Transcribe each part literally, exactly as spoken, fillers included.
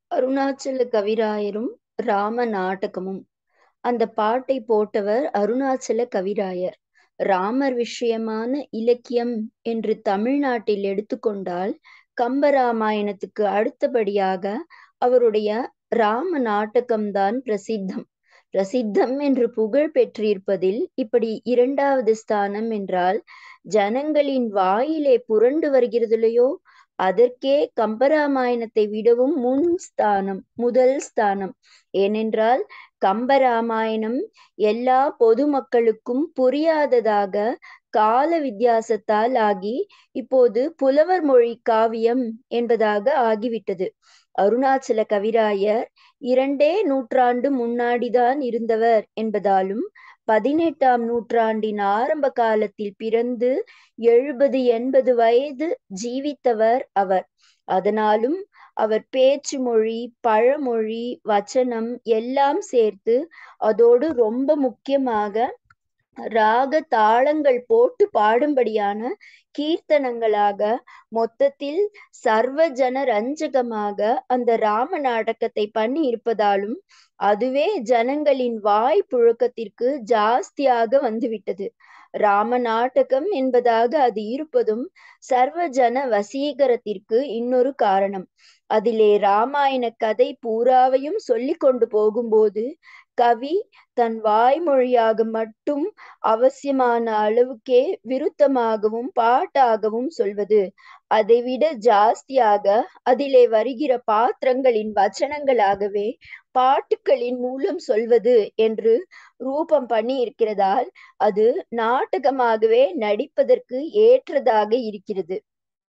அருணாச்சல கவிராயரும் ராம நாடகமும். அந்த பாட்டை போட்டவர் அருணாச்சல கவிராயர். ராமர் விஷயமான இலக்கியம் என்று தமிழ்நாட்டில் எடுத்துக்கொண்டால் கம்பராமாயணத்துக்கு அடுத்தபடியாக அவருடைய ராம நாடகம்தான் பிரசித்தம். பிரசித்தம் என்று புகழ் பெற்றிருப்பதில் இப்படி இரண்டாவது ஸ்தானம் என்றால் ஜனங்களின் வாயிலே புரண்டு வருகிறதில்லையோ, அதற்கே கம்பராமாயணத்தை விடவும் முன் ஸ்தானம், முதல் ஸ்தானம். ஏனென்றால் கம்பராமாயணம் எல்லா பொதுமக்களுக்கும் புரியாததாக கால வித்தியாசத்தால் ஆகி இப்போது புலவர் மொழி காவியம் என்பதாக ஆகிவிட்டது. அருணாச்சல கவிராயர் இரண்டே நூற்றாண்டு முன்னாடிதான் இருந்தவர் என்பதாலும் பதினெட்டாம் நூற்றாண்டின் ஆரம்ப காலத்தில் பிறந்து எழுபது எண்பது வயது ஜீவித்தவர் அவர். அதனாலும் அவர் பேச்சு மொழி, பழமொழி, வச்சனம் எல்லாம் சேர்த்து, அதோடு ரொம்ப முக்கியமாக ராக தாளங்கள் போட்டு பாடும்படியான கீர்த்தனங்களாக மொத்தத்தில் சர்வஜன ரஞ்சகமாக அந்த ராம நாடகத்தை பண்ணி இருப்பதாலும் அதுவே ஜனங்களின் வாய் புழக்கத்திற்கு ஜாஸ்தியாக வந்துவிட்டது. ராம நாடகம் என்பதாக அது இருப்பதும் சர்வஜன வசீகரத்திற்கு இன்னொரு காரணம். அதிலே ராமாயண கதை பூராவையும் சொல்லி கொண்டு போகும்போது கவி தன் வாய்மொழியாக மட்டும் அவசியமான அளவுக்கே விருத்தமாகவும் பாட்டாகவும் சொல்வது, அதைவிட ஜாஸ்தியாக அதிலே வருகிற பாத்திரங்களின் வச்சனங்களாகவே பாட்டுக்களின் மூலம் சொல்வது என்று ரூபம் பண்ணி இருக்கிறதால் அது நாடகமாகவே நடிப்பதற்கு ஏற்றதாக இருக்கிறது.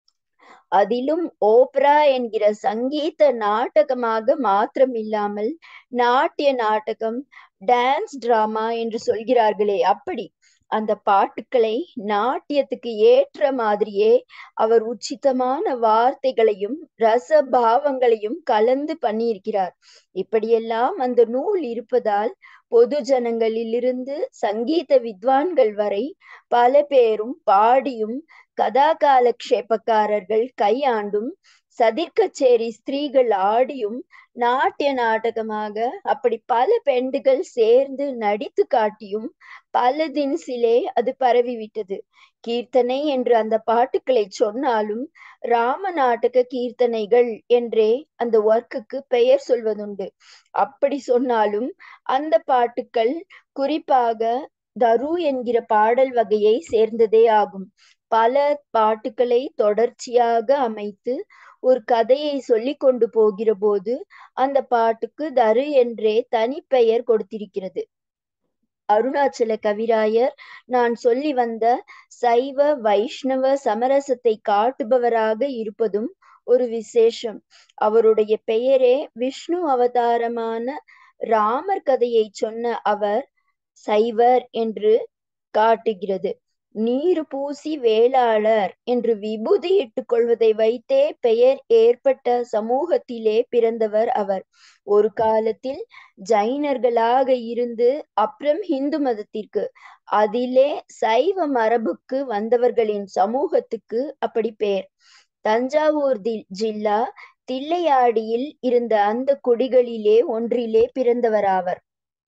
அதிலும் ஓப்ரா என்கிற சங்கீத நாடகமாக மாத்திரம் இல்லாமல் நாட்டிய நாடகம், டான்ஸ் டிராமா என்று சொல்கிறார்களே, அப்படி அந்த பாட்டுக்களை நாட்டியத்துக்கு ஏற்ற மாதிரியே அவர் உச்சிதமான வார்த்தைகளையும் ரச பாவங்களையும் கலந்து பண்ணியிருக்கிறார். இப்படியெல்லாம் அந்த நூல் இருப்பதால் பொது ஜனங்களிலிருந்து சங்கீத வித்வான்கள் வரை பல பேரும் பாடியும், கதா காலக்ஷேபக்காரர்கள் கையாண்டும், சதிர்கச்சேரி ஸ்திரீகள் ஆடியும், நாட்டிய நாடகமாக அப்படி பல பெண்டுகள் சேர்ந்து நடித்து காட்டியும் பல தினசிலே அது பரவிவிட்டது. கீர்த்தனை என்று அந்த பாட்டுக்களை சொன்னாலும் ராம நாடக கீர்த்தனைகள் என்றே அந்த ஒர்க்குக்கு பெயர் சொல்வதுண்டு. அப்படி சொன்னாலும் அந்த பாட்டுக்கள் குறிப்பாக தரு என்கிற பாடல் வகையை சேர்ந்ததே ஆகும். பல பாட்டுக்களை தொடர்ச்சியாக அமைத்து ஒரு கதையை சொல்லி கொண்டு போகிற போது அந்த பாட்டுக்கு தரு என்றே தனி பெயர் கொடுத்திருக்கிறது. அருணாச்சல கவிராயர் நான் சொல்லி வந்த சைவ வைஷ்ணவ சமரசத்தை காட்டுபவராக இருப்பதும் ஒரு விசேஷம். அவருடைய பெயரே விஷ்ணு அவதாரமான ராமர் கதையை சொன்ன அவர் சைவர் என்று காட்டுகிறது. நீரு பூசி வேளாளர் என்று விபூதி இட்டுக் கொள்வதை வைத்தே பெயர் ஏற்பட்ட சமூகத்திலே பிறந்தவர் அவர். ஒரு காலத்தில் ஜைனர்களாக இருந்து அப்புறம் ஹிந்து மதத்திற்கு, அதிலே சைவ மரபுக்கு வந்தவர்களின் சமூகத்துக்கு அப்படி பெயர். தஞ்சாவூர் ஜில்லா தில்லையாடியில் இருந்த அந்த குடிகளிலே ஒன்றிலே பிறந்தவராவர்.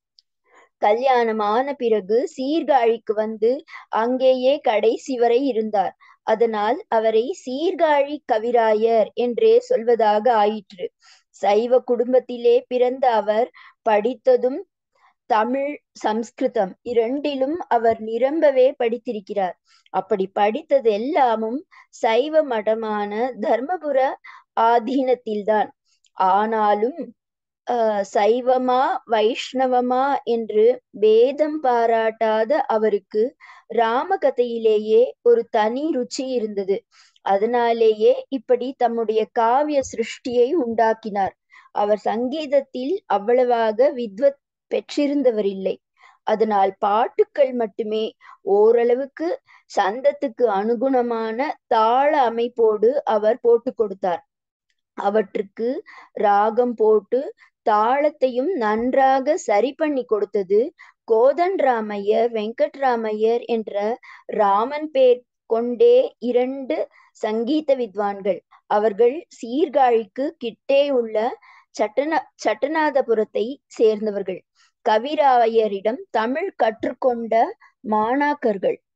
கல்யாணமான பிறகு சீர்காழிக்கு வந்து அங்கேயே கடைசி வரை இருந்தார். அதனால் அவரை சீர்காழி கவிராயர் என்றே சொல்வதாக ஆயிற்று. சைவ குடும்பத்திலே பிறந்த அவர் படித்ததும் தமிழ், சம்ஸ்கிருதம் இரண்டிலும் அவர் நிரம்பவே படித்திருக்கிறார். அப்படி படித்தது எல்லாமும் சைவ மடமான தர்மபுர ஆதீனத்தில்தான். ஆனாலும் அஹ் சைவமா வைஷ்ணவமா என்று பேதம் பாராட்டாத அவருக்கு ராமகதையிலேயே ஒரு தனி ருச்சி இருந்தது. அதனாலேயே இப்படி தம்முடைய காவிய சிருஷ்டியை உண்டாக்கினார். அவர் சங்கீதத்தில் அவ்வளவாக வித்வத் பெற்றிருந்தவரில்லை. அதனால் பாட்டுக்கள் மட்டுமே ஓரளவுக்கு சந்தத்துக்கு அனுகுணமான தாள அமைப்போடு அவர் போட்டு கொடுத்தார். அவற்றுக்கு ராகம் போட்டு தாளத்தையும் நன்றாக சரி பண்ணி கொடுத்தது கோதண்டராமையர், வெங்கட்ராமையர் என்ற ராமன் பேர் கொண்டே இரண்டு சங்கீத வித்வான்கள். அவர்கள் சீர்காழிக்கு கிட்டே உள்ள சட்டநா சட்டநாதபுரத்தை சேர்ந்தவர்கள். கவிராயரிடம் தமிழ் கற்றுக்கொண்ட மாணாக்கர்கள்